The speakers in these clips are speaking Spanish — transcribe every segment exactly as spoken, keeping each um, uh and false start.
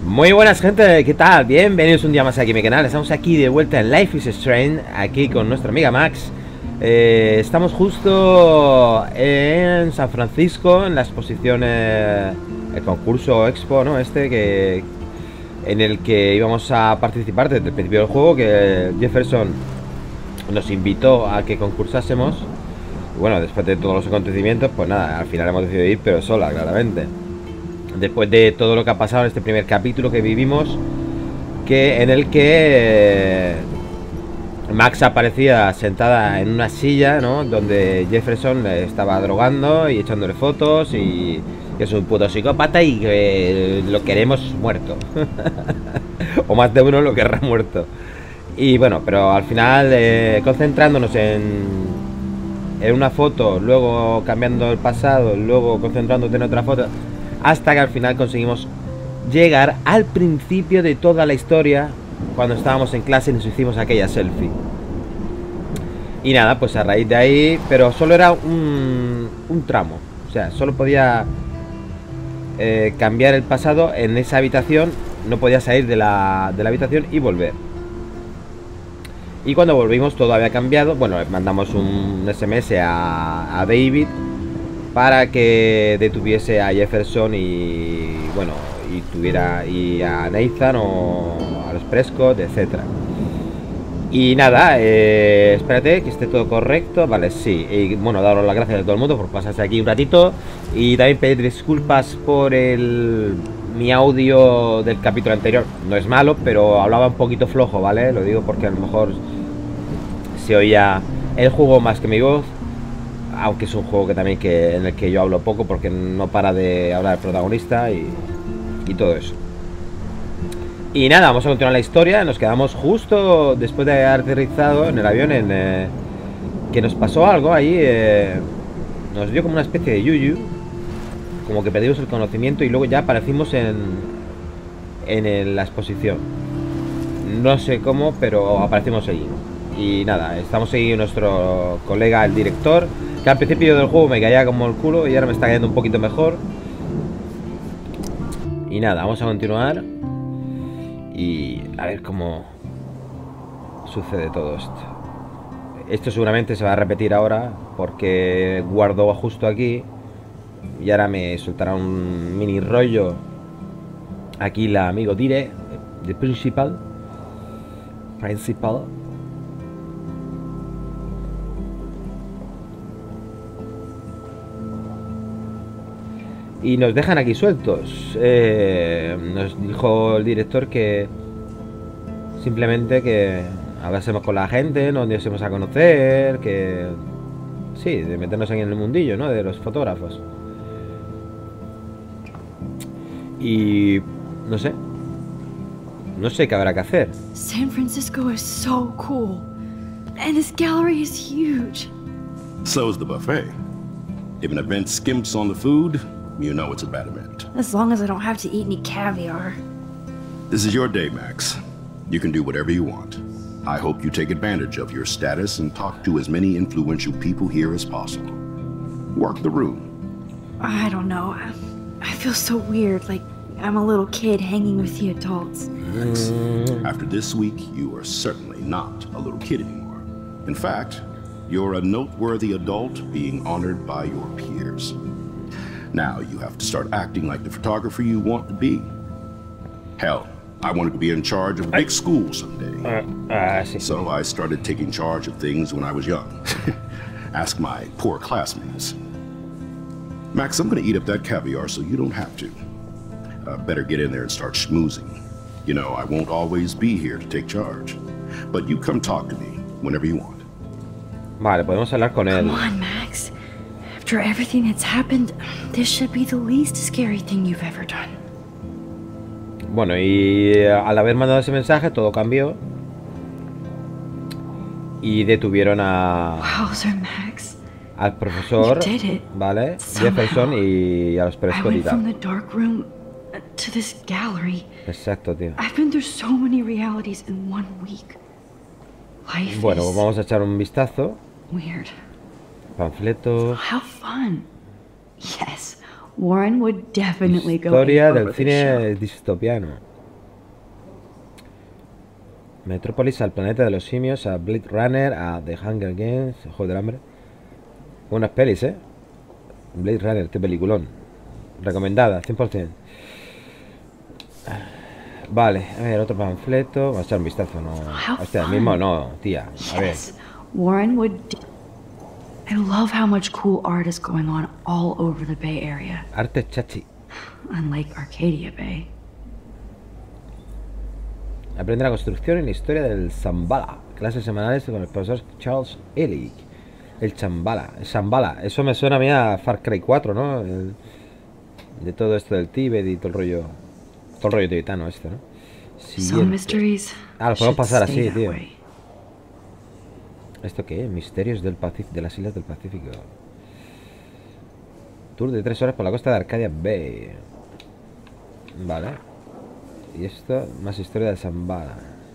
Muy buenas gente, ¿qué tal? Bienvenidos un día más aquí a mi canal. Estamos aquí de vuelta en Life is Strange, aquí con nuestra amiga Max. eh, Estamos justo en San Francisco, en la exposición, eh, el concurso Expo, ¿no? Este que en el que íbamos a participar desde el principio del juego, que Jefferson nos invitó a que concursásemos. Y bueno, después de todos los acontecimientos, pues nada, al final hemos decidido ir, pero sola, claramente. Después de todo lo que ha pasado en este primer capítulo que vivimos, que en el que eh, Max aparecía sentada en una silla, ¿no? Donde Jefferson le estaba drogando y echándole fotos, y que es un puto psicópata y que lo queremos muerto. O más de uno lo querrá muerto. Y bueno, pero al final, eh, concentrándonos en, en una foto, luego cambiando el pasado, luego concentrándote en otra foto, hasta que al final conseguimos llegar al principio de toda la historia, cuando estábamos en clase y nos hicimos aquella selfie. Y nada, pues a raíz de ahí, pero solo era un, un tramo. O sea, solo podía eh, cambiar el pasado en esa habitación. No podía salir de la, de la habitación y volver. Y cuando volvimos todo había cambiado. Bueno, mandamos un S M S a, a David para que detuviese a Jefferson y bueno, y tuviera y a Nathan o a los Prescott, etcétera. Y nada, eh, espérate que esté todo correcto. Vale, sí. Y bueno, daros las gracias a todo el mundo por pasarse aquí un ratito. Y también pedir disculpas por el mi audio del capítulo anterior. No es malo, pero hablaba un poquito flojo, ¿vale? Lo digo porque a lo mejor se oía el juego más que mi voz. Aunque es un juego que también que en el que yo hablo poco, porque no para de hablar el protagonista y, y todo eso. Y nada, vamos a continuar la historia. Nos quedamos justo después de haber aterrizado en el avión, en eh, que nos pasó algo ahí. eh, Nos dio como una especie de yuyu, como que perdimos el conocimiento y luego ya aparecimos en, en el- la exposición. No sé cómo, pero aparecimos allí. Y nada, estamos ahí nuestro colega, el director, que al principio del juego me caía como el culo y ahora me está cayendo un poquito mejor. Y nada, vamos a continuar y a ver cómo sucede todo esto. Esto seguramente se va a repetir ahora porque guardo justo aquí y ahora me soltará un mini rollo aquí la amigo Dire, de Principal. Principal. Y nos dejan aquí sueltos. eh, Nos dijo el director que simplemente que hablásemos con la gente, nos diésemos a conocer, que sí, de meternos aquí en el mundillo, ¿no? De los fotógrafos. Y no sé. No sé qué habrá que hacer. San Francisco is so cool. And this gallery is huge. So is the buffet. If an event skimps on the food, you know it's a bad event. As long as I don't have to eat any caviar. This is your day, Max. You can do whatever you want. I hope you take advantage of your status and talk to as many influential people here as possible. Work the room. I don't know. I, I feel so weird, like I'm a little kid hanging with the adults. Max, after this week, you are certainly not a little kid anymore. In fact, you're a noteworthy adult being honored by your peers. Now you have to start acting like the photographer you want to be. Hell, I wanted to be in charge of a big school someday. Ah, ah, sí. So I started taking charge of things when I was young. Ask my poor classmates. Max, I'm gonna eat up that caviar so you don't have to. Uh, better get in there and start schmoozing. You know, I won't always be here to take charge. But you come talk to me whenever you want. Vale, podemos hablar con él. Come on, Max. After everything that's happened, this should be the least scary thing you've ever done. Bueno, y eh, al haber mandado ese mensaje todo cambió y detuvieron a Wowzer, Max. al profesor, You did it. ¿vale? Somehow. Jefferson y a los I Prescott y went from tal. the dark room uh, to this gallery. Exacto, tío. I've been through so many realities in one week. Life Bueno, is vamos a echar un vistazo. weird. Panfletos. How fun. Yes, Warren would definitely go Historia in del over this show. cine distopiano. Metrópolis, al planeta de los simios, a Blade Runner, a The Hunger Games, el juego del hambre. Buenas pelis, ¿eh? Blade Runner, este peliculón. Recomendada, cien por cien. Vale, a ver, otro panfleto. Vamos a echar un vistazo, no. Hostia, el mismo no, tía. A ver. Warren would. I love how much cool art is going on all over the Bay Area. Arte chachi. Unlike Arcadia Bay. Aprende la construcción y la historia del Zambala. Clases semanales con el profesor Charles Ellick. El Chambala, el Zambala. Eso me suena a mí a Far Cry cuatro, ¿no? El, de todo esto del Tíbet y todo el rollo. Todo el rollo tibetano este, ¿no? Siguiente. Ah, lo podemos pasar así, tío. ¿Esto qué es? Misterios del Pacífico, de las islas del Pacífico. Tour de tres horas por la costa de Arcadia Bay. Vale. Y esto, más historia de Zambala.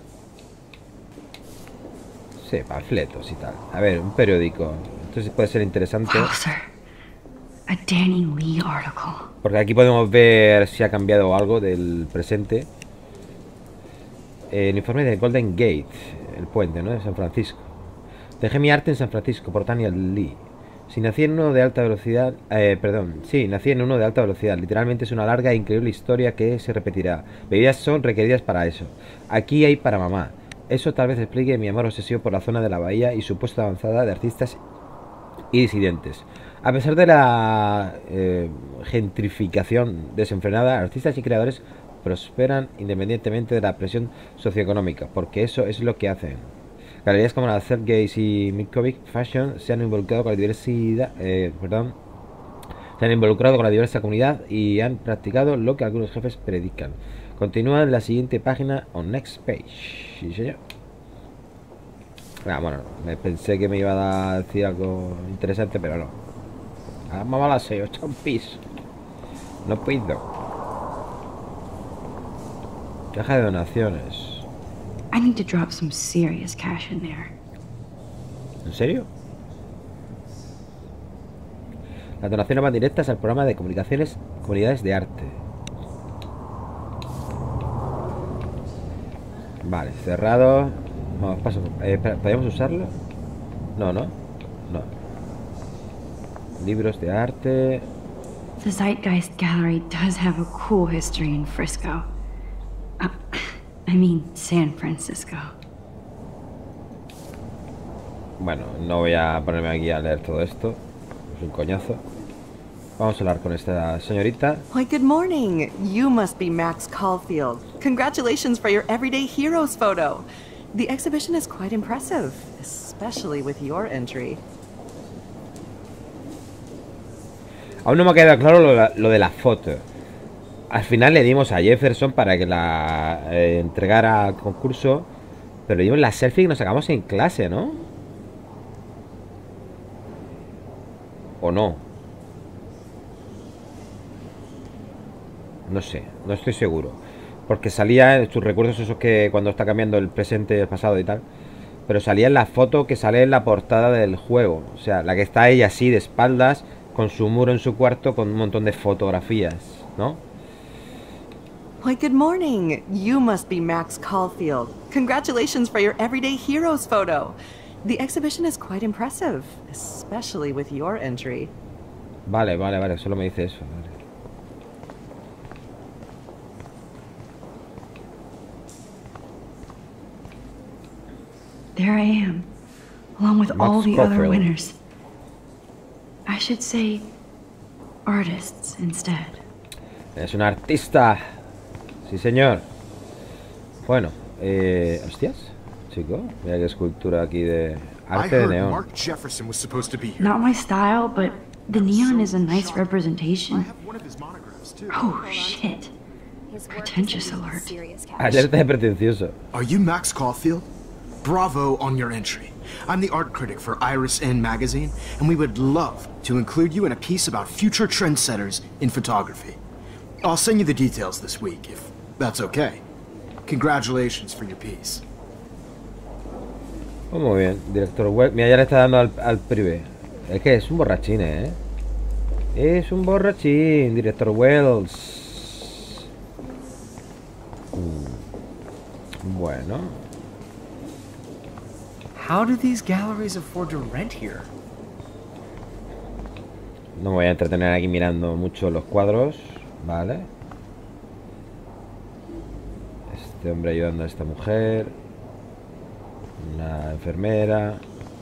Sí, panfletos y tal. A ver, un periódico. Entonces puede ser interesante. Wow, sir. A Danny Lee article. Porque aquí podemos ver si ha cambiado algo del presente. El informe de Golden Gate, el puente, ¿no? De San Francisco. Dejé mi arte en San Francisco, por Tania Lee. Si nací en uno de alta velocidad, eh, perdón, sí, nací en uno de alta velocidad. Literalmente es una larga e increíble historia que se repetirá. Bebidas son requeridas para eso. Aquí hay para mamá. Eso tal vez explique mi amor obsesivo por la zona de la bahía y su puesta avanzada de artistas y disidentes. A pesar de la eh, gentrificación desenfrenada, artistas y creadores prosperan independientemente de la presión socioeconómica, porque eso es lo que hacen. Galerías como la Zeitgeist y Mikovic Fashion se han involucrado con la diversidad, eh, perdón, se han involucrado con la diversa comunidad y han practicado lo que algunos jefes predican. Continúa en la siguiente página on next page. Sí, señor. Ah, bueno, me pensé que me iba a decir algo interesante, pero no. Ah, vamos a las seis, ocho un piso. No puedo. Caja de donaciones. I need to drop some serious cash in there. ¿En serio? Las donaciones van directas al programa de comunicaciones Comunidades de Arte. Vale, cerrado. Vamos, paso. Eh, espera, ¿podemos usarlo? No, no. No. Libros de arte. The Zeitgeist Gallery does have a cool history in Frisco. Uh, I mean, San Francisco. Bueno, no voy a ponerme aquí a leer todo esto. Es un coñazo. Vamos a hablar con esta señorita. Why, good morning. You must be Max Caulfield. Congratulations for your Everyday Heroes photo. The exhibition is quite impressive, especially with your entry. Aún no me ha quedado claro lo, lo de la foto. Al final le dimos a Jefferson para que la eh, entregara al concurso, pero le dimos la selfie que nos sacamos en clase, ¿no? ¿O no? No sé, no estoy seguro. Porque salía en tus recuerdos esos que cuando está cambiando el presente, el pasado y tal. Pero salía en la foto que sale en la portada del juego. O sea, la que está ella así de espaldas, con su muro en su cuarto, con un montón de fotografías, ¿no? Why, good morning. You must be Max Caulfield. Congratulations for your Everyday Heroes photo. The exhibition is quite impressive, especially with your entry. Vale, vale, vale, solo me dice eso. Vale. There I am, along with Max all the Caulfield. other winners. I should say artists instead. Es un artista. Sí, señor. Bueno, eh... hostias, chico. Mira qué escultura aquí de arte de neón. Mark Jefferson was supposed to be here. Not my style, but the neon is a nice I representation. have one of his monographs too. Oh shit. Pretentious alert. Alerta de pretencioso. Are you Max Caulfield? Bravo on your entry. I'm the art critic for Iris N magazine, and we would love to include you in a piece about future trendsetters in photography. I'll send you the details this week, if that's okay. Congratulations for your piece. Oh, muy bien, director web. Mira, ya le está dando al, al privé. Es que es un borrachín, ¿eh? Es un borrachín, director Wells. Mm. Bueno. How do these galleries afford to rent here? No me voy a entretener aquí mirando mucho los cuadros. Vale. Este hombre ayudando a esta mujer. Una enfermera.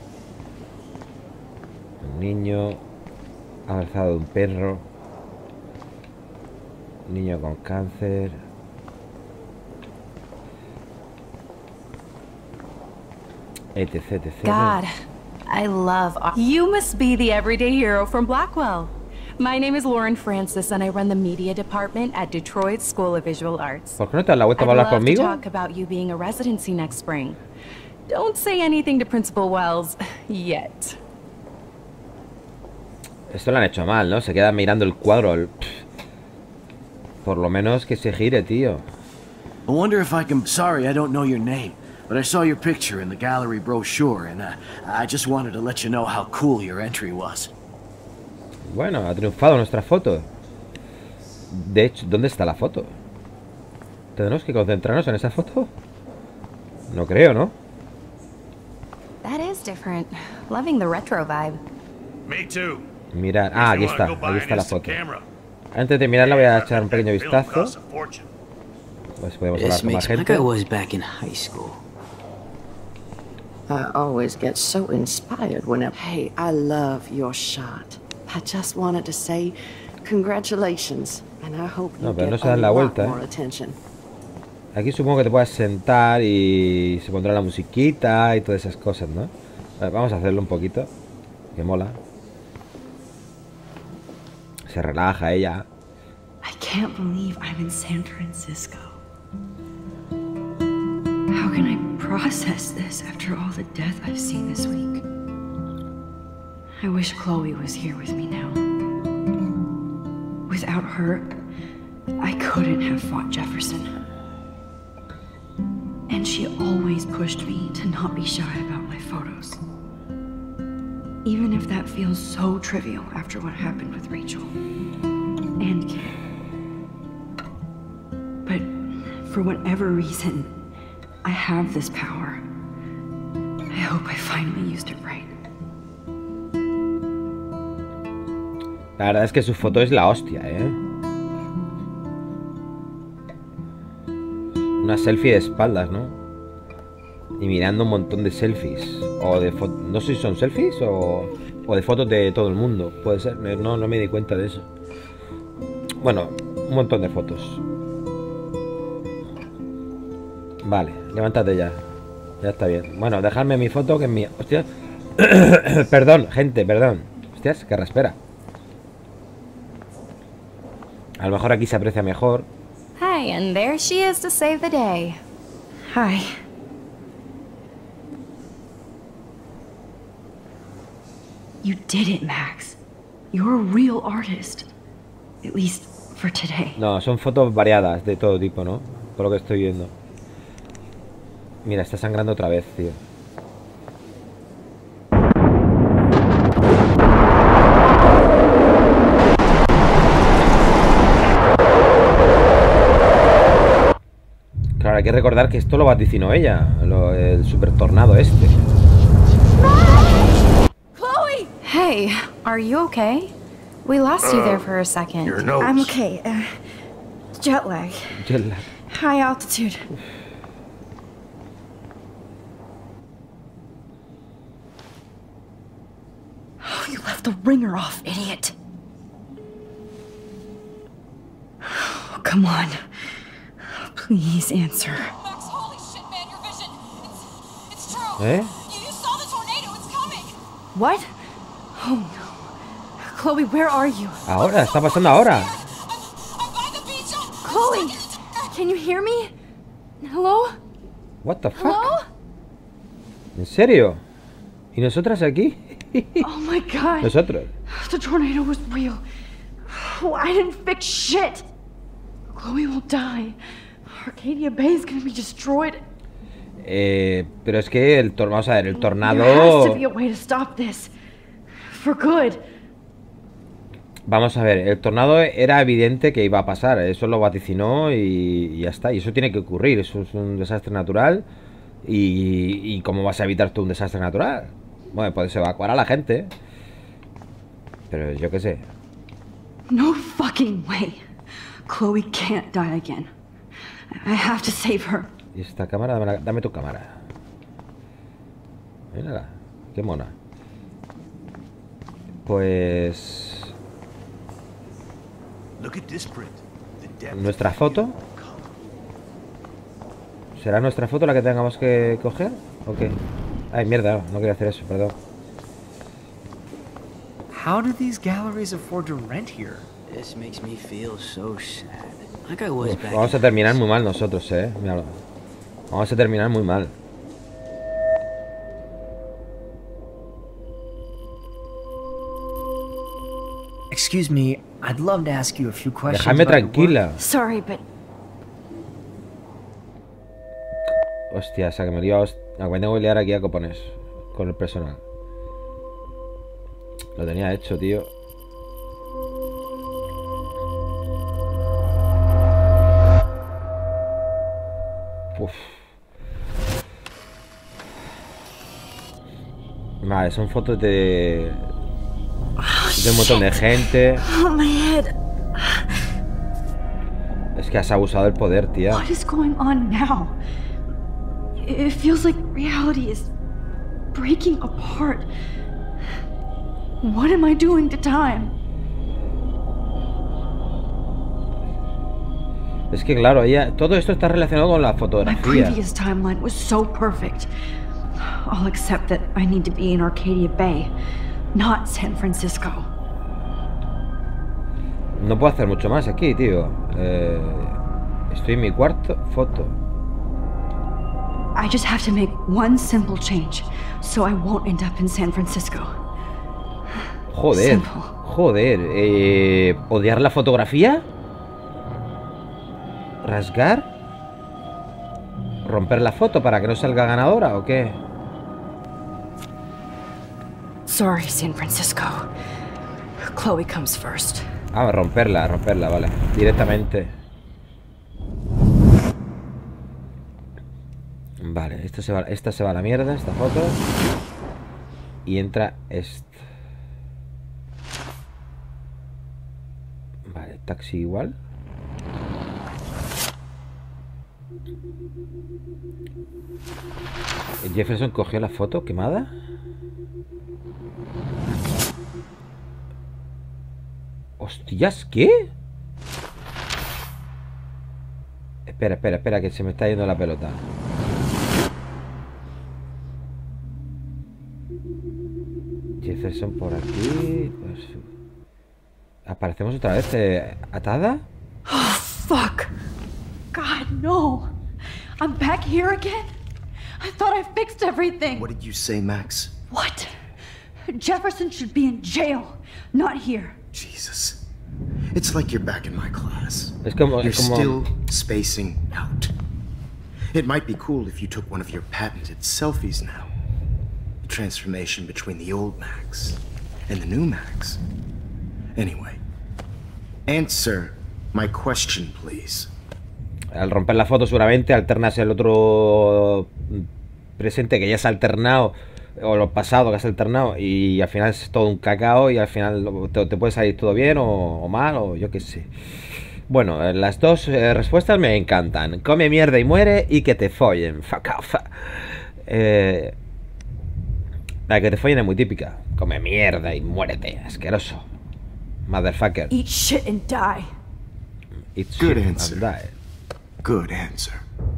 Un niño. Ha alzado un perro. Un niño con cáncer. Etc, etc. God, I love art. You must be the everyday hero from Blackwell. My name is Lauren Francis and I run the media department at Detroit School of Visual Arts. ¿Por qué no te das la vuelta I'd para hablar love to conmigo? talk about you being a residency next spring. Don't say anything to Principal Wells yet. Esto lo han hecho mal, ¿no? Se queda mirando el cuadro. El... Por lo menos que se gire, tío. I wonder if I can... Sorry, I don't know your name, but I saw your picture in the gallery brochure, and uh, I just wanted to let you know how cool your entry was. Bueno, ha triunfado nuestra foto. De hecho, ¿dónde está la foto? ¿Tenemos que concentrarnos en esa foto? No creo, ¿no? That is different. Loving the retro vibe. Me too. Mirar. Ah, aquí está. Aquí está la foto. Antes de mirarla voy a echar un pequeño vistazo. Pues podemos hablar con más gente. I always get so inspired whenever... Hey, I love your shot. I just wanted to say congratulations, and I hope you No, pero no get se dan a la lot vuelta, more ¿eh? attention. Aquí supongo que te puedas sentar y se pondrá la musiquita y todas esas cosas, ¿no? A ver, vamos a hacerlo un poquito. Que mola. Se relaja ella. I can't believe I'm in San Francisco. How can I process this after all the death I've seen this week? I wish Chloe was here with me now. Without her, I couldn't have fought Jefferson. And she always pushed me to not be shy about my photos. Even if that feels so trivial after what happened with Rachel and Kit. But for whatever reason, I have this power. I hope I finally used it right. La verdad es que su foto es la hostia, ¿eh? Una selfie de espaldas, ¿no? Y mirando un montón de selfies. O de fotos... No sé si son selfies o... O de fotos de todo el mundo. Puede ser, no, no me di cuenta de eso. Bueno, un montón de fotos. Vale, levántate ya. Ya está bien. Bueno, dejadme mi foto que es mía. Hostia. Perdón, gente, perdón. Hostias, que raspera. A lo mejor aquí se aprecia mejor. Hi, and there she is to save the day. Hi. You did it, Max. You're a real artist. At least for today. No, son fotos variadas de todo tipo, ¿no? Por lo que estoy viendo. Mira, está sangrando otra vez, tío. Claro, hay que recordar que esto lo vaticinó ella, lo, el super tornado este. Chloe! Hey, are you okay? We lost you there for a second. Your nose. I'm okay. Uh, jet lag. Jet lag. High altitude. Oh, you left the ringer off, idiot. Oh, come on. Please answer. Max, holy shit, man, your vision. It's, it's true. ¿Eh? You, you saw the tornado, it's coming. What? Oh no. Chloe, where are you? Ahora, está pasando ahora. I'm, I'm by the beach. I'm Chloe, can you hear me? Hello? What the fuck? Hello? ¿En serio? ¿Y nosotras aquí? Oh my god. Nosotros. The tornado was real. Oh, I didn't fix shit. Chloe will die. Arcadia Bay is gonna be destroyed. Eh, pero es que el tornado, vamos a ver, el tornado... There has to be a way to stop this. For good. Vamos a ver, el tornado era evidente que iba a pasar, eso lo vaticinó y, y ya está, y eso tiene que ocurrir, eso es un desastre natural Y, y ¿cómo vas a evitar tú un desastre natural? Bueno, puedes evacuar a la gente, pero yo qué sé. No fucking way. Chloe can't die again. I have to save her. Y esta cámara, dame, la, dame tu cámara. Mírala, qué mona. Pues... ¿Nuestra foto? ¿Será nuestra foto la que tengamos que coger? ¿O qué? Ay, mierda, no quería hacer eso, perdón. How do these galleries afford to rent here? This makes me feel so sad. Like I was Uf, back vamos a terminar muy mal nosotros, eh. Míralo. Vamos a terminar muy mal. Excuse me, I'd love to ask you a few questions. Déjame about your tranquila. work. Sorry, but Hostia, esa que me lío. Me tengo que liar aquí a copones con el personal. Lo tenía hecho, tío. Uf. Vale, son fotos de... de un montón de gente. oh my head. Es que has abusado del poder, tía. What is going on now? It feels like reality is breaking apart. What am I doing to time? Es que claro, ella, todo esto está relacionado con la My fotografía. previous timeline was so perfect. I'll accept that I need to be in Arcadia Bay, not San Francisco. No puedo hacer mucho más aquí, tío. Eh, estoy en mi cuarto foto. I just have to make one simple change, so I won't end up in San Francisco. Joder, Simple. joder. Eh, ¿Odiar la fotografía? ¿Rasgar? ¿Romper la foto para que no salga ganadora o qué? Sorry, San Francisco. Chloe comes first. Ah, romperla, romperla, vale. Directamente. Vale, esta se va, esta se va a la mierda, esta foto. Y entra esta. Vale, taxi igual. Jefferson cogió la foto quemada. Hostias, ¿qué? Espera, espera, espera, que se me está yendo la pelota. Jefferson por aquí. Pues... ¿Aparecemos otra vez eh, atada? Oh, fuck. God, no. I'm back here again? I thought I fixed everything. What did you say, Max? What? Jefferson should be in jail, not here. Jesus. It's like you're back in my class. Es como, You're es como... still spacing out. It might be cool if you took one of your patented selfies now. The transformation between the old Max and the new Max. Anyway, answer my question, please. Al romper la foto seguramente alternas el otro presente que ya se ha alternado, o lo pasado que has alternado, y al final es todo un cacao y al final te, te puede salir todo bien o, o mal, o yo qué sé. Bueno, las dos eh, respuestas me encantan. Come mierda y muere y que te follen. Fuck off. Eh, la que te follen es muy típica. Come mierda y muérete, asqueroso. Motherfucker. Eat shit and die. Eat Good shit answer. and die. Good answer.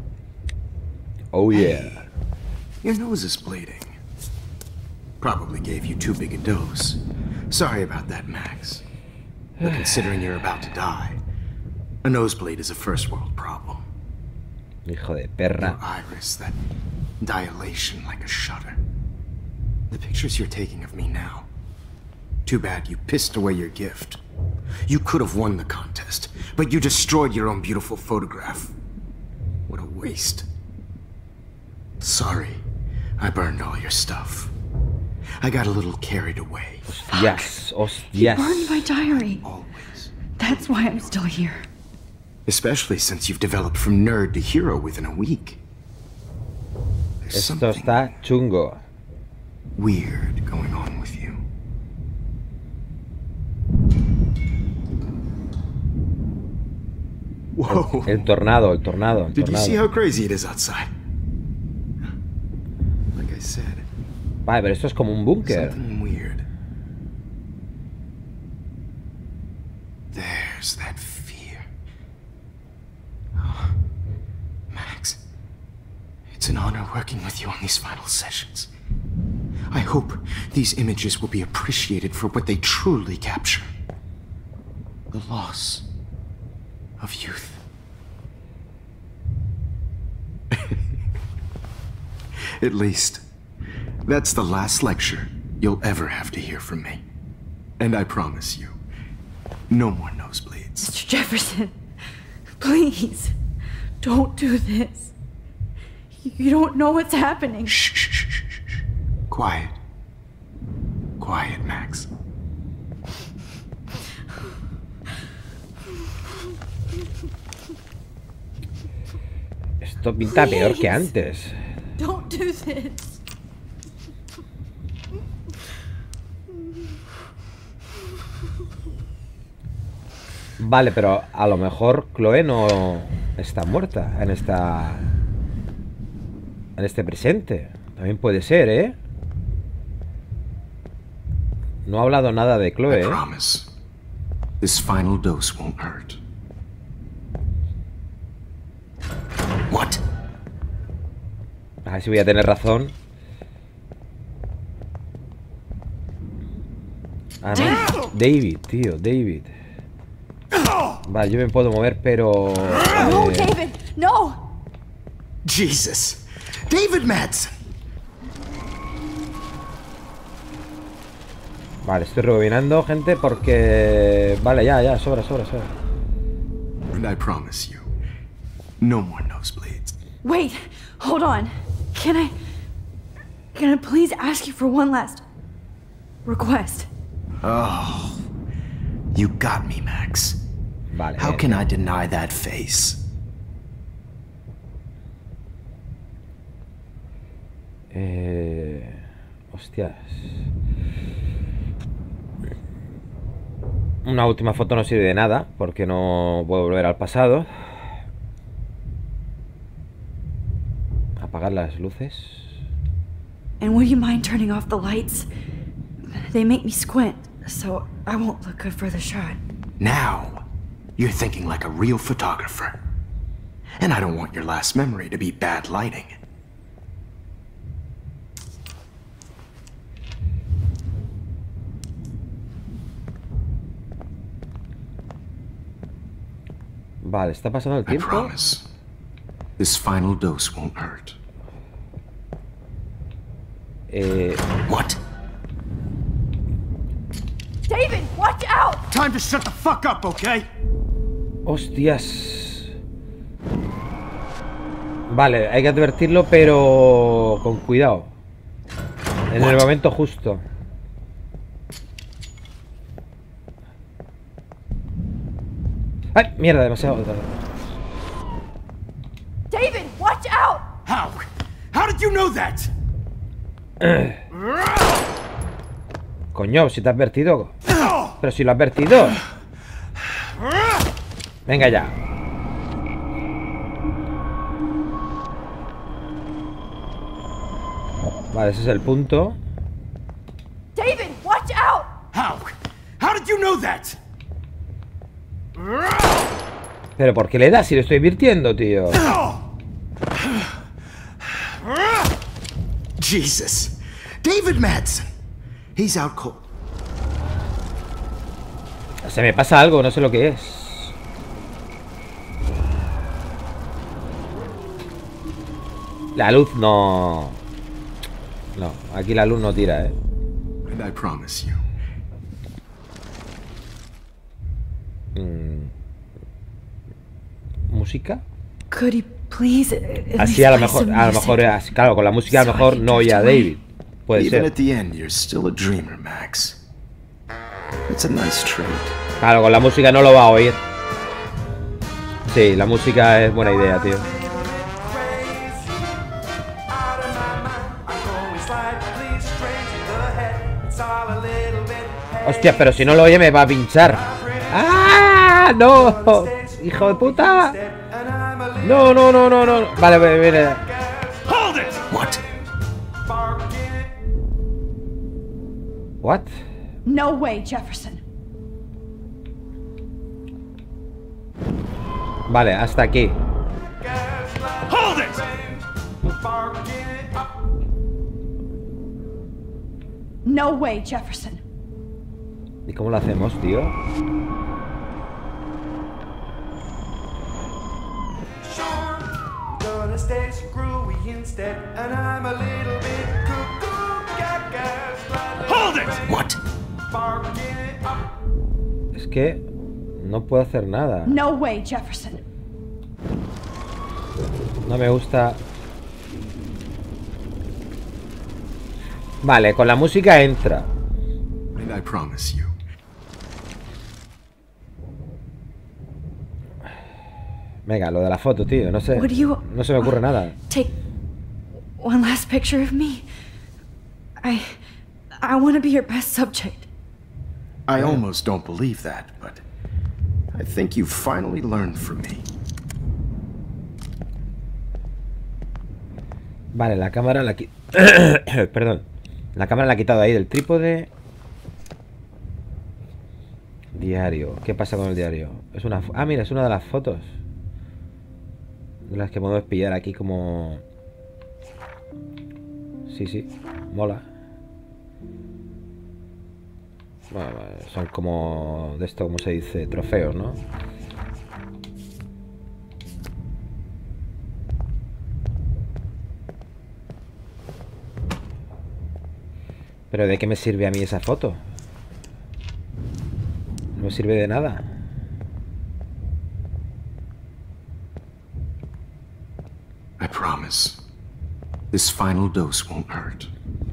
Oh yeah. Hey, your nose is bleeding. Probably gave you too big a dose. Sorry about that, Max. But considering you're about to die, a nosebleed is a first world problem. Hijo de Your perra. iris, that dilation like a shutter. The pictures you're taking of me now. Too bad you pissed away your gift. You could have won the contest, but you destroyed your own beautiful photograph. What a waste. Sorry, I burned all your stuff. I got a little carried away. Hostias, He hostias. burned my diary. Always. That's why I'm still here. Especially since you've developed from nerd to hero within a week. Esto está chungo. Weird going on with you. Whoa. El tornado, el tornado, el Did you see tornado. how crazy it is outside? Like I said, Vale, pero esto es como un búnker. something weird. There's that fear. Oh, Max, it's an honor working with you on these final sessions. I hope these images will be appreciated for what they truly capture. The loss of youth. At least, that's the last lecture you'll ever have to hear from me. And I promise you, no more nosebleeds. Mister Jefferson, please, don't do this. You don't know what's happening. Shh, shh, shh, shh, shh. Quiet. Quiet, Max. Esto pinta peor que antes. Don't do this. Vale, pero a lo mejor Chloe no está muerta en esta... En este presente. También puede ser, ¿eh? No ha hablado nada de Chloe, I ¿eh? promise, this final dose won't hurt. What? A ver si voy a tener razón. Ah, no. David, tío, David. Vale, yo me puedo mover, pero... No, eh, David, no. Jesus. David Madsen. Vale, estoy rebobinando, gente, porque... Vale, ya, ya, sobra, sobra, sobra. And I promise you, no more nosebleeds. Wait, hold on. Can I... Can I please ask you for one last... request? Oh, you got me, Max. Vale. How bien. can I deny that face? Eh... Hostias. Una última foto no sirve de nada, porque no puedo volver al pasado. Apagar las luces. And would you mind turning off the lights? They make me squint, so I won't look good for the shot. Now, you're thinking like a real photographer. And I don't want your last memory to be bad lighting. Vale, está pasando el I tiempo. promise, this final dose won't hurt. Eh... What? David, watch out! Time to shut the fuck up, okay? Hostias. Vale, hay que advertirlo, pero con cuidado. En el momento justo. ¡Ay! Mierda, demasiado. David, watch out! How? How did you know that? Coño, si te has advertido. Pero si lo has advertido. Venga ya. Vale, ese es el punto. David, watch out! How? How did you know that? Pero ¿por qué le das si lo estoy advirtiendo, tío? Jesus. David Madsen. He's out cold. Se me pasa algo, no sé lo que es. La luz no... No, aquí la luz no tira, eh. And I promise you. Mm. ¿Música? Could you please at Así least a lo play mejor, some a lo music? mejor, así, claro, con la música a lo So I mejor can no oye a drift away. David. Puede Even ser. at the end, you're still a dreamer, Max. It's a nice trait. Claro, con la música no lo va a oír. Sí, la música es buena idea, tío. Hostia, pero si no lo oye me va a pinchar. ¡Ah! ¡No! ¡Hijo de puta! No, no, no, no, no. Vale, vale, vale. What? What? No way, Jefferson. Vale, hasta aquí. Hold it! No way, Jefferson. ¿Y cómo lo hacemos, tío? Hold it! What? Es que no puedo hacer nada. No way, Jefferson. No me gusta. Vale, con la música entra. And I promise you. Venga, lo de la foto, tío. No sé. Would you No se me ocurre nada. take one last picture of me? I I want to be your best subject. I almost don't believe that, but I think you've finally learned from me. Vale, la cámara la qui- Perdón. La cámara la he quitado ahí del trípode. Diario. ¿Qué pasa con el diario? Es una... Ah, mira, es una de las fotos. De las que podemos pillar aquí como... Sí, sí. Mola. Bueno, son como... De esto, ¿cómo se dice? Trofeos, ¿no? ¿Pero de qué me sirve a mí esa foto? No me sirve de nada. I promise. This final dose won't hurt.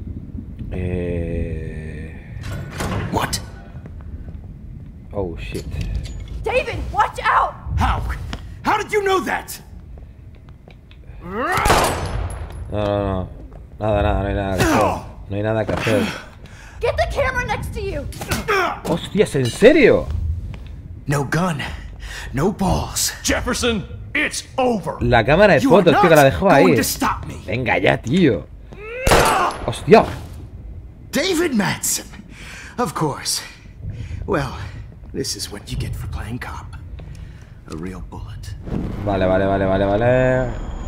Eh... What? Oh, shit. David, watch out! How? How did you know that? No, no, no. Nada, nada, no hay nada que hacer. No hay nada que hacer. Get the camera next to you. ¡Hostias, en serio! No gun. No balls. Jefferson, it's over. La cámara de You are fotos, tío, que la not dejó ahí. going to stop me. Venga ya, tío. ¡Hostia! David Madsen. Of course. Well, this is what you get for playing cop. A real bullet. Vale, vale, vale, vale, vale.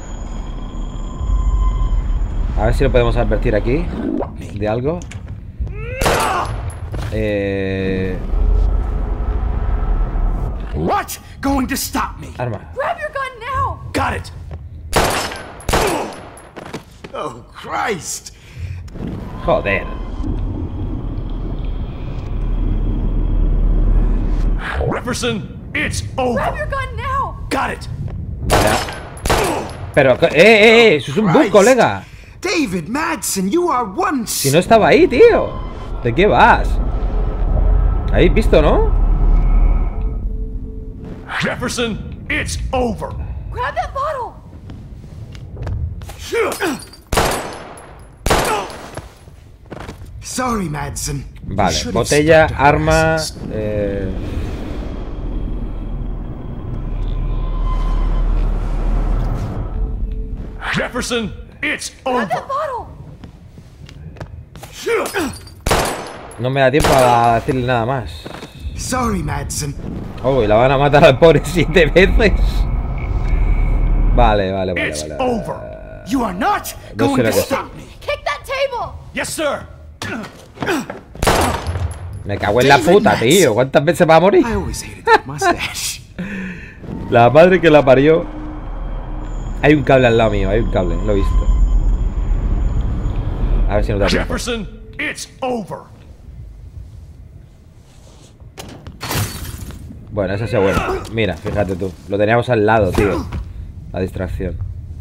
A ver si lo podemos advertir aquí de algo. Eh... What? Going to stop me? Arma. Grab your gun now. Got it. Oh, Christ. Joder. Jefferson, it's over. Grab your gun now. Got it. Vale. Pero, eh, eh, eh, eso es un bug, colega. David Madsen, you are one. Si no estaba ahí, tío. ¿De qué vas? ¿Habéis visto, no? Jefferson, it's over. Grab that bottle. Sorry, Madsen. You Vale, should have botella, stuck to arma. lessons. Eh... Jefferson, it's Grab over. that bottle. No me da tiempo a decirle nada más. Sorry, Madsen. Oh, y la van a matar al pobre siete veces. Vale, vale, vale, It's vale. over. You are not No going será to que- stop me. Kick that table. Yes, sir. Me cago en la David puta, Madsen. tío. ¿Cuántas veces va a morir? I always hated that mustache. La madre que la parió. Hay un cable al lado mío, hay un cable, lo he visto. A ver si nos da tiempo. Jefferson, it's over. Bueno, esa se bueno. Mira, fíjate tú. Lo teníamos al lado, tío. La distracción.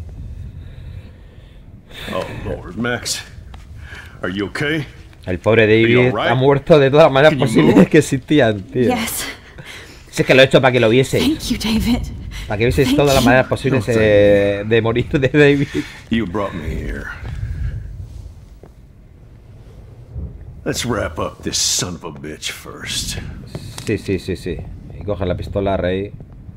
Oh, Lord, Max. Are you okay? El pobre David alright? ha muerto de todas las maneras Can you posibles move? que existían, tío. Yes. Si es que lo he hecho para que lo vieseis. Thank you, David. Para que vieseis Thank todas las you. maneras posibles No, thank eh, de morir de David. You brought me here. Let's wrap up this son of a bitch first. Sí, sí, sí, sí. Y coge la pistola, Rey.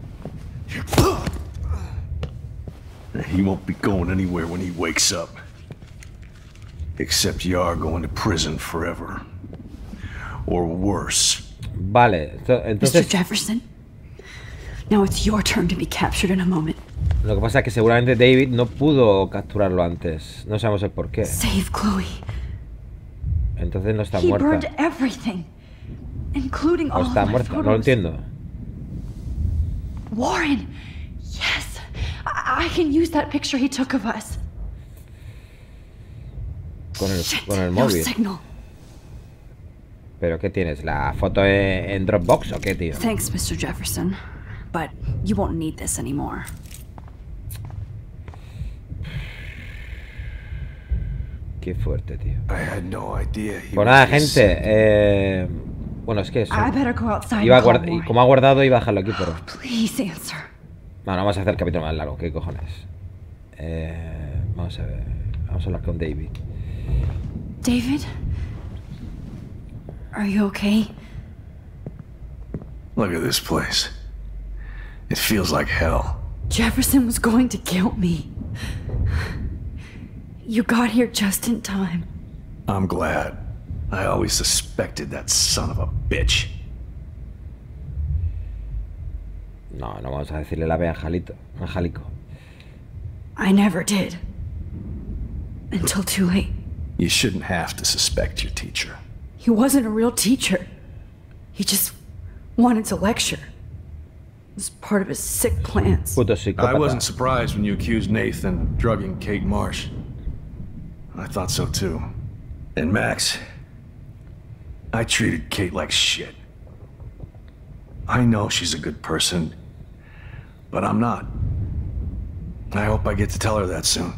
He won't be going anywhere when he wakes up. Except you are going to prison forever. Or worse. Vale, entonces... mister Jefferson, now it's your turn to be captured in a moment. Lo que pasa es que seguramente David no pudo capturarlo antes. No sabemos el por qué. Save Chloe. Entonces no está He muerta. burned everything, including O all está of my muerta, photos. no lo entiendo. Warren, yes, I, I can use that picture he took of us. Con el, Shit, con el no móvil. signal. ¿Pero qué tienes? ¿La foto en, en Dropbox o qué, tío? Thanks, mister Jefferson, but you won't need this anymore. Qué fuerte, tío. I had no idea he Pues nada, was this gente. sick. Eh, bueno, es que eso. I better go outside Iba a and call guard- y Warren. como ha guardado, iba a dejarlo aquí, pero. Please answer. No, no vamos a hacer el capítulo más largo. ¿Qué cojones? Eh, vamos a ver. Vamos a hablar con David. David? Are you okay? Look at this place. It feels like hell. Jefferson was going to kill me. You got here just in time. I'm glad. I always suspected that son of a bitch. No, no vamos a decirle la ve a Angelito, Angelico. I never did. Until too late. You shouldn't have to suspect your teacher. He wasn't a real teacher. He just wanted to lecture. It was part of his sick plans. Puto I psicópata. wasn't surprised when you accused Nathan of drugging Kate Marsh. I thought so too. And Max, I treated Kate like shit. I know she's a good person, but I'm not. I hope I get to tell her that soon.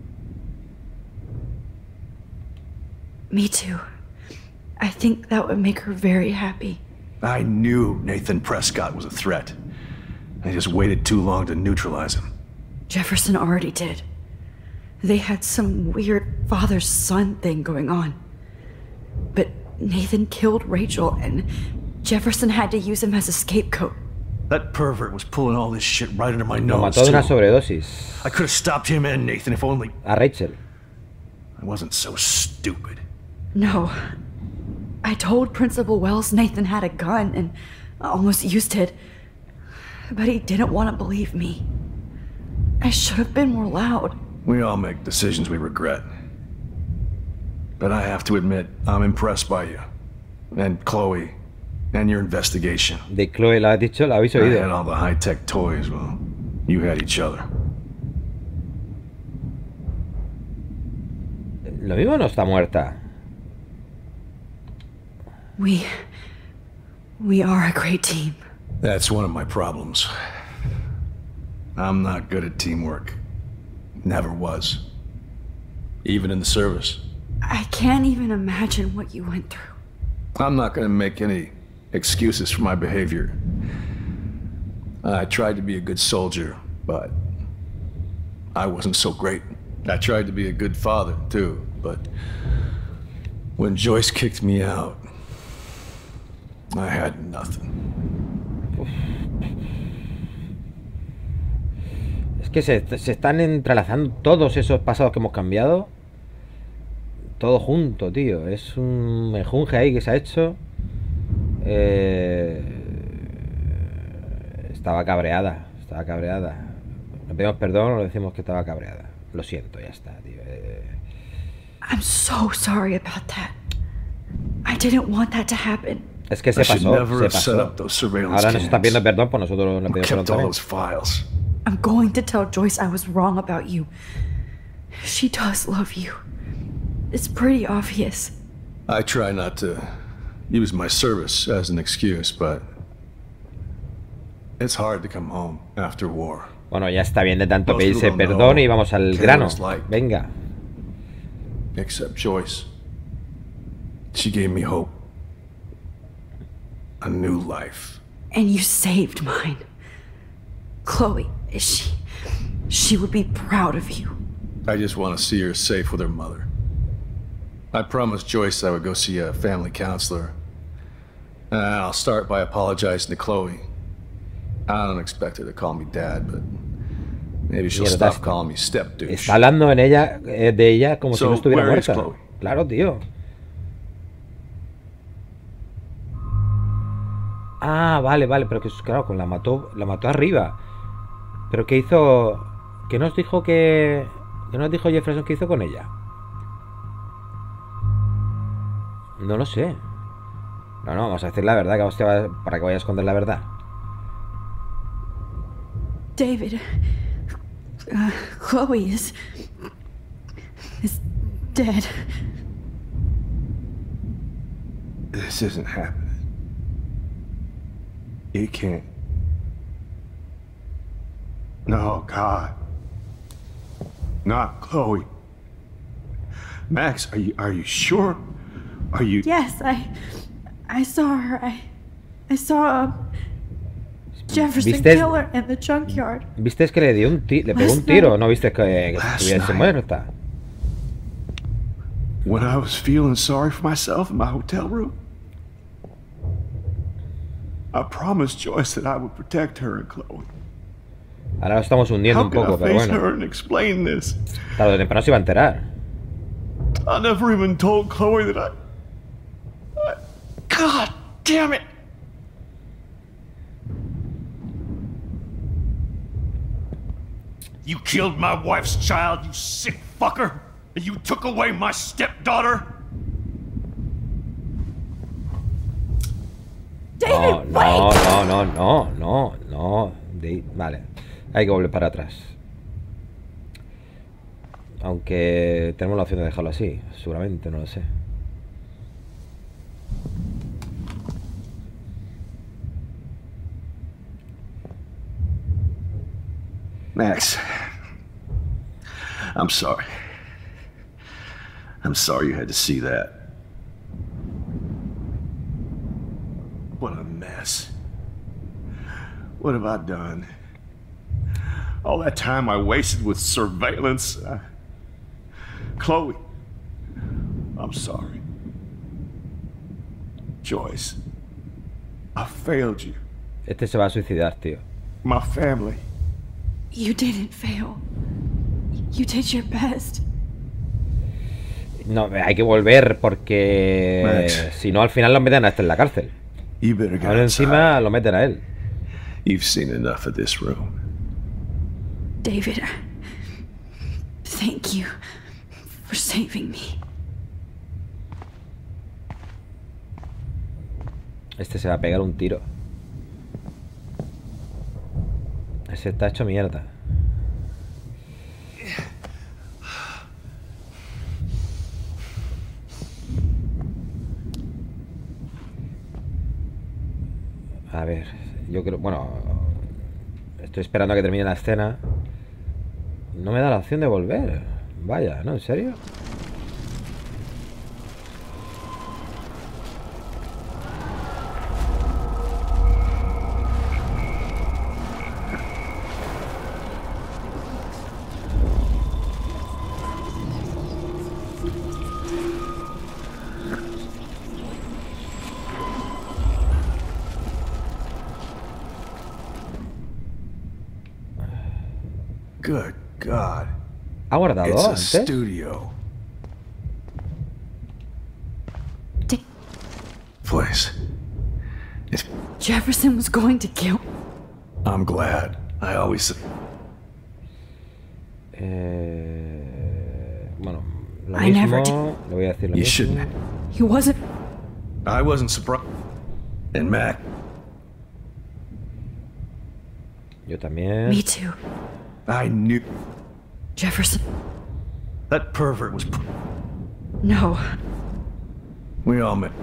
Me too. I think that would make her very happy. I knew Nathan Prescott was a threat. I just waited too long to neutralize him. Jefferson already did. They had some weird father-son thing going on. But Nathan killed Rachel, and Jefferson had to use him as a scapegoat. That pervert was pulling all this shit right under my Lo nose, mató de una too. sobredosis. I could have stopped him and Nathan if only A Rachel. I wasn't so stupid. No. I told Principal Wells Nathan had a gun and almost used it. But he didn't want to believe me. I should have been more loud. We all make decisions we regret. But I have to admit, I'm impressed by you. And Chloe. And your investigation. De Chloe, ¿lo has dicho? ¿Lo habéis I oído? had all the high-tech toys, well, you had each other. Lo mismo no está muerta. We... We are a great team. That's one of my problems. I'm not good at teamwork. Never was. Even in the service. I can't even imagine what you went through. I'm not gonna make any excuses for my behavior. I tried to be a good soldier, but I wasn't so great. I tried to be a good father, too, but when Joyce kicked me out, I had nothing. Es que se, se están entrelazando todos esos pasados que hemos cambiado. Todo junto, tío. Es un mejunje ahí que se ha hecho. Eh... Estaba cabreada. Estaba cabreada. Le pedimos perdón o le decimos que estaba cabreada. Lo siento, ya está, tío. Eh... I'm so sorry about that. I didn't want that to happen. Es que se I should pasó, never se have set pasó. up those surveillance Ahora nos está cams. pidiendo perdón, pues nosotros le Who pedimos perdón kept all también. those files? I'm going to tell Joyce I was wrong about you. She does love you. It's pretty obvious. I try not to use my service as an excuse, but it's hard to come home after war. Bueno, ya está bien de tanto Most pedirse people don't perdón know y vamos al Kayla's grano. like- Venga. Except Joyce. She gave me hope. A new life. And you saved mine. Chloe, she... She would be proud of you. I just want to see her safe with her mother. I promised Joyce I would go see a family counselor. And I'll start by apologizing to Chloe. I don't expect her to call me dad, but maybe she'll Mierda, stop calling me step douche. Está hablando en ella, eh, de ella como So, si no estuviera where is muerta. Chloe? Claro, tío. Ah, vale, vale, pero que claro, con la mató, la mató arriba. Pero ¿qué hizo? ¿Qué nos dijo que qué nos dijo Jefferson que hizo con ella? No lo sé. No, no, vamos a decir la verdad, que usted va, para que vaya a esconder la verdad. David, uh, Chloe is is dead. This isn't happening. It can't. No, God. Not Chloe. Max, are you are you sure? Are you? Yes, I I saw her. I I saw a Jefferson ¿Viste? killer in the junkyard. ¿Viste que le dio un ti le pegó un tiro? ¿No viste que, que estuviese muerta? When I was feeling sorry for myself in my hotel room, I promised Joyce that I would protect her and Chloe. Ahora lo estamos hundiendo un poco, pero bueno. Tarde o temprano se iba a enterar. I never even told Chloe that I... I... God damn it! You killed my wife's child, you sick fucker! And you took away my stepdaughter? No, no, no, no, no, no, no. De... Vale, hay que volver para atrás. Aunque tenemos la opción de dejarlo así, seguramente, no lo sé. Max, I'm sorry. I'm sorry you had to see that. What a mess. What have I done? All that time I wasted with surveillance. I... Chloe, I'm sorry. Joyce, I failed you. Este se va a suicidar, tío. My family. You didn't fail. You did your best. No, hay que volver porque Max. si no al final lo meten a este en la cárcel. You better get Ahora encima outside. lo meten a él. You've seen enough of this room. David, thank you for saving me. Este se va a pegar un tiro. Ese está hecho mierda. A ver, yo creo... Bueno, estoy esperando a que termine la escena. No me da la opción de volver. Vaya, ¿no? ¿En serio? Good God. ¿Ha guardado It's a antes? studio. Place. It's... Jefferson was going to kill. I'm glad. I always... Eh, bueno, lo I never mismo. Le voy a decir lo You mismo. shouldn't. He wasn't. I wasn't surprised. And Mac, Yo también. Me too. I knew Jefferson. that pervert was... pr- No. We all met.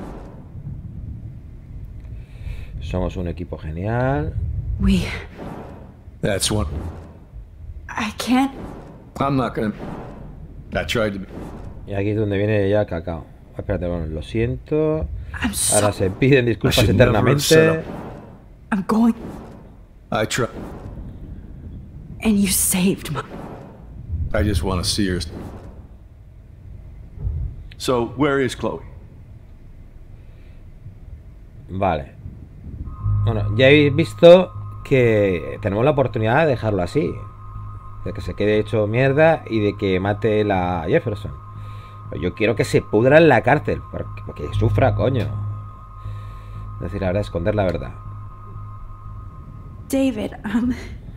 Somos un equipo genial. We. That's one. I can't. I'm not gonna... I tried to... Y aquí es donde viene ya Cacao. Espérate, bueno, lo siento. I'm so. Ahora se piden I disculpas should never have set eternamente. up. I'm going. I try... And you saved my. I just want to see her... So, where is Chloe? Vale. Bueno, ya habéis visto que tenemos la oportunidad de dejarlo así. De que se quede hecho mierda y de que mate la Jefferson. Yo quiero que se pudra en la cárcel. Porque, porque sufra, coño. Es decir, ahora esconder la verdad. David, um...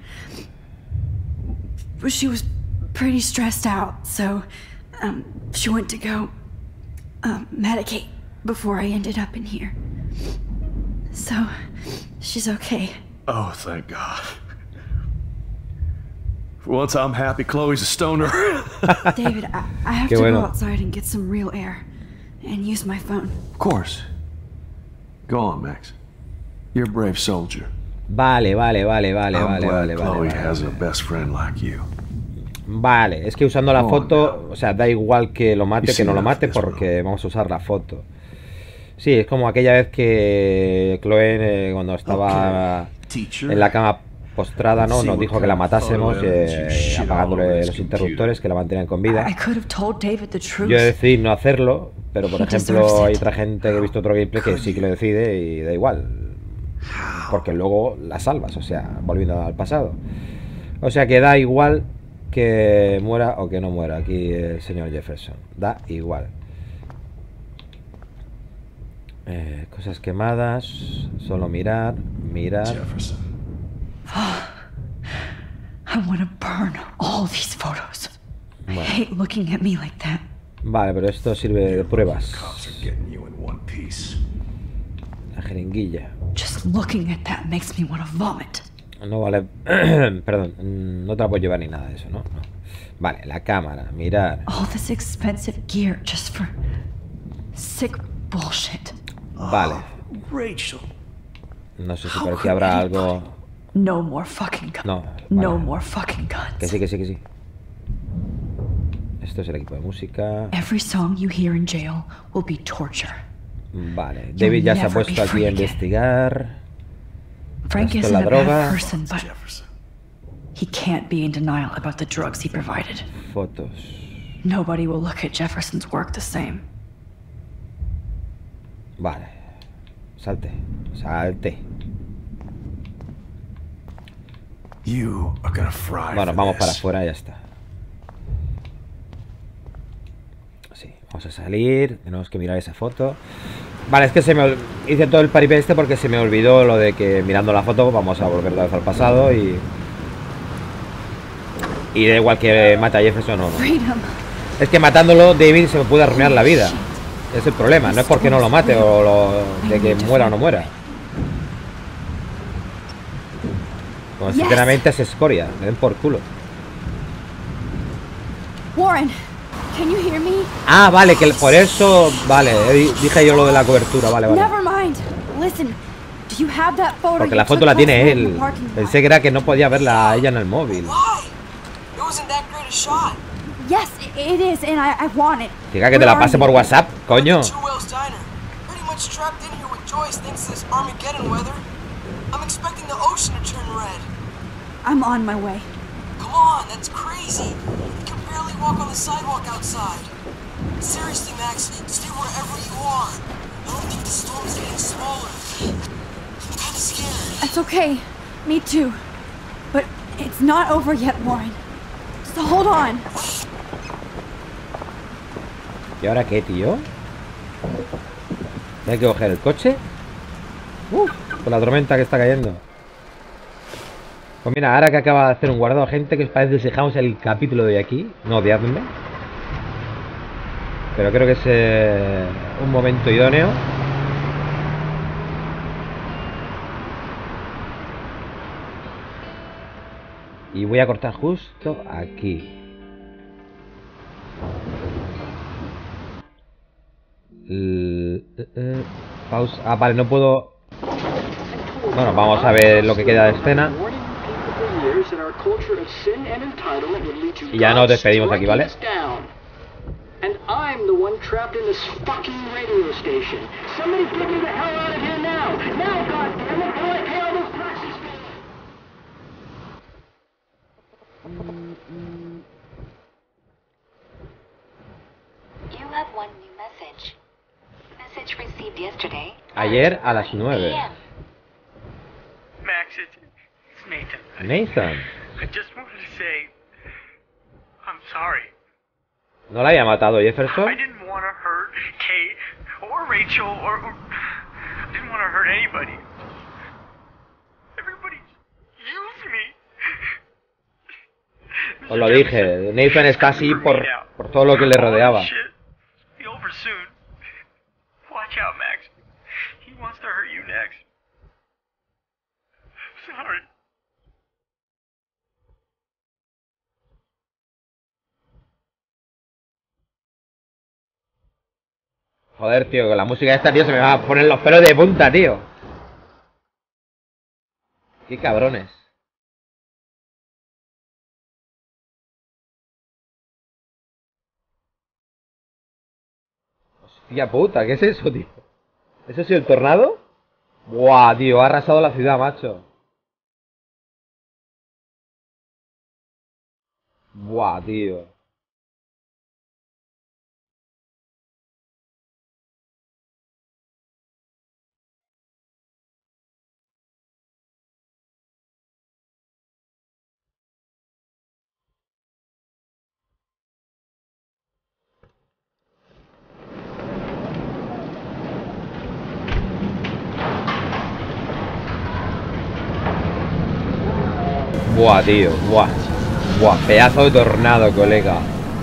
she was pretty stressed out, so... Um, she went to go... Um, medicate before I ended up in here. So, she's okay. Oh, thank God. For once I'm happy Chloe's a stoner. David, I, I have Qué to bueno. go outside and get some real air. And use my phone. Of course. Go on, Max. You're a brave soldier. Vale, vale, vale, vale, I'm vale, glad vale, Chloe vale, has vale. a best friend like you. Vale, es que usando la Oh, foto, o sea, da igual que lo mate You que no see lo enough mate of this, porque vamos a usar la foto. Sí, es como aquella vez que Chloe, eh, cuando estaba Teacher. en la cama postrada, ¿no? See Nos what dijo que la kind of matásemos, photo evidence you eh, shit all apagándole over los this interruptores que la mantenían con vida. I could have told David the truth. Yo decidí no hacerlo, pero por He ejemplo deserves hay it. otra gente que he visto otro gameplay que sí que lo decide y da igual. Porque luego la salvas, o sea, volviendo al pasado. O sea que da igual que muera o que no muera aquí el señor Jefferson. Da igual. Eh, cosas quemadas. Solo mirar, mirar. Jefferson. I want to burn all these photos. I Bueno. hate looking at me like that. Vale, pero esto sirve de pruebas. Cops are getting you in one piece. La jeringuilla. Just looking at that makes me want to vomit. No vale. Perdón, mm, no te la puedo llevar ni nada de eso, ¿no? No. Vale, la cámara, mirar. All this expensive gear just for sick bullshit. Vale. Rachel. No sé si por aquí habrá algo. No more fucking guns. No. No vale. more fucking guns. Que sí, que sí, que sí. Esto es el equipo de música. Every song you hear in jail will be torture. Vale. David ya se ha never puesto be aquí free a again. investigar. Frank Esto es isn't la a droga. bad person, but he can't be in denial about the drugs he provided. Fotos. Nobody will look at Jefferson's work the same. Vale. Salte. Salte. You are gonna fry Bueno, for vamos this. para afuera y ya está. Sí, vamos a salir. Tenemos que mirar esa foto. Vale, es que se me ol- hice todo el paripé este porque se me olvidó lo de que mirando la foto vamos a volver otra vez al pasado y... Y da igual que mate a Jefferson o no. Freedom. Es que matándolo David se me puede arruinar la vida. Es el problema, no es porque no lo mate o lo- de que muera o no muera. Bueno, Yes. sinceramente es escoria, me den por culo. Warren, can you hear me? Ah, vale, que por eso... Vale, eh, dije yo lo de la cobertura, vale, vale. Never mind. Listen, do you have that photo? Porque you la foto took la last tiene night in él. the parking lot? Pensé que era que no podía verla a ella en el móvil. It wasn't that great a shot. Yes, i- it is, and I, I want it. Diga que te la pase por WhatsApp, coño. Two Whales Diner. Pretty much trapped in here with Joyce thanks to this Armageddon weather. I'm expecting the ocean to turn red. I'm on my way. Come on, that's crazy. You can barely walk on the sidewalk outside. Seriously, Max, stay wherever you are. I don't think the storm's getting smaller. I'm kinda scared. It's okay. Me too. But it's not over yet, Warren. So hold on. ¿Y ahora qué, tío? ¿Hay que coger el coche? Uf, con la tormenta que está cayendo. Pues mira, ahora que acaba de hacer un guardado, gente, que os parece si dejamos el capítulo de aquí? No odiadme. Pero creo que es eh, un momento idóneo. Y voy a cortar justo aquí. L eh, eh, pausa. Ah, vale, no puedo. Bueno, vamos a ver lo que queda de escena. Y ya nos despedimos aquí, ¿vale? And I'm the one trapped in this fucking radio station. Somebody get me the hell out of here now! Now, goddammit, while I pay all those taxes! You have one new message. Ayer a las nueve. Max, it's, it's Nathan. Nathan. I just wanted to say, I'm sorry. ¿No la había matado Jefferson? I didn't want to hurt Kate or Rachel or, or I didn't want to hurt anybody. Everybody used me. Os lo dije, Nathan está así por, por todo lo que le rodeaba. Be over soon. Watch out, Max. He wants to hurt you next. Sorry. Joder, tío, con la música de esta, tío, se me va a poner los pelos de punta, tío. Qué cabrones. Hostia puta, ¿qué es eso, tío? ¿Eso ha sido el tornado? Buah, tío, ha arrasado la ciudad, macho. Buah, tío. Buah, tío, buah. Buah, pedazo de tornado, colega.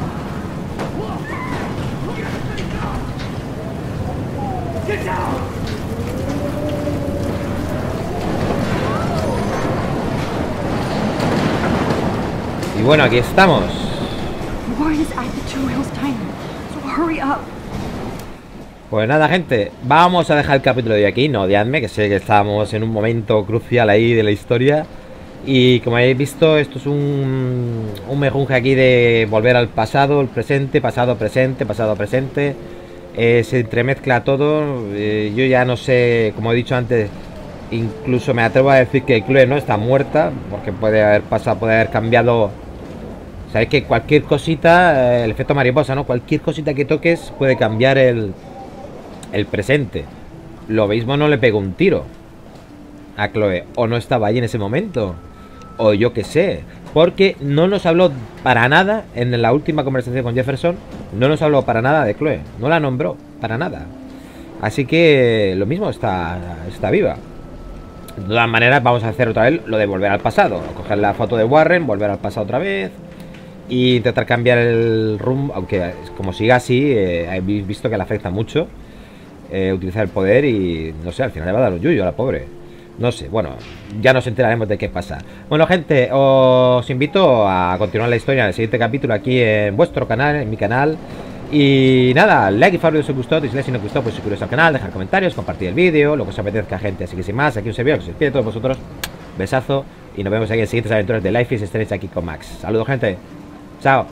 Y bueno, aquí estamos. Warren is at the Two Wheels Diner, so hurry up. Pues nada, gente, vamos a dejar el capítulo de aquí. No odiadme, que sé que estamos en un momento crucial ahí de la historia. Y como habéis visto, esto es un, un mejunje aquí de volver al pasado, el presente, pasado, presente, pasado, presente. Eh, se entremezcla todo. Eh, yo ya no sé, como he dicho antes, incluso me atrevo a decir que Chloe no está muerta, porque puede haber pasado, puede haber cambiado. Sabéis que cualquier cosita, el efecto mariposa, ¿no? Cualquier cosita que toques puede cambiar el, el presente. Lo mismo no le pegó un tiro a Chloe, o no estaba allí en ese momento, o yo qué sé, porque no nos habló para nada en la última conversación con Jefferson. No nos habló para nada de Chloe, no la nombró para nada. Así que lo mismo, está, está viva. De todas maneras, vamos a hacer otra vez lo de volver al pasado, coger la foto de Warren, volver al pasado otra vez e intentar cambiar el rumbo. Aunque como siga así, eh, habéis visto que le afecta mucho eh, utilizar el poder. Y no sé, al final le va a dar un yuyo a la pobre. No sé, bueno, ya nos enteraremos de qué pasa. Bueno, gente, os invito a continuar la historia en el siguiente capítulo aquí en vuestro canal, en mi canal. Y nada, like y favorito si os gustó, si no os gustó, pues suscribiros al canal, dejar comentarios, compartir el vídeo, lo que os apetezca, gente. Así que sin más, aquí un servidor que se despide de todos vosotros. Besazo y nos vemos aquí en siguientes aventuras de Life is Strange aquí con Max. Saludos, gente. Chao.